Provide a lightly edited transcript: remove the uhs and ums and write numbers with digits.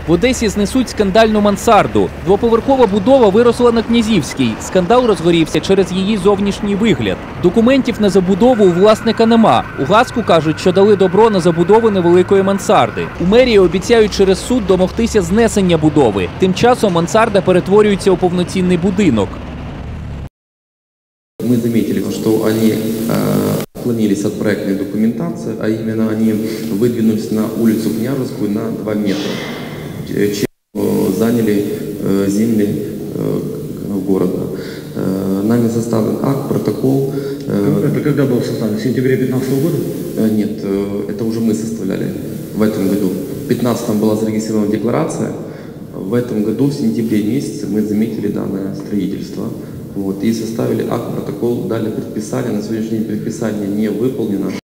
В Одесі знесуть скандальну мансарду. Двоповерхова будова виросла на Князівській. Скандал розгорівся через її зовнішній вигляд. Документів на забудову у власника нема. У ГАСКу кажуть, що дали добро на забудову невеликої мансарди. У мерії обіцяють через суд домогтися знесення будови. Тим часом мансарда перетворюється у повноцінний будинок. Мы заметили, что они отклонились от проектной документации, а именно они выдвинулись на улицу Княжескую на 2 метра, чем заняли земли города. Нами составлен акт, протокол. Это когда был составлен? В сентябре 2015 года? Нет, это уже мы составляли в этом году. В 2015 была зарегистрирована декларация. В этом году, в сентябре месяце, мы заметили данное строительство. Вот, и составили акт, протокол, дали предписание. На сегодняшний день предписание не выполнено.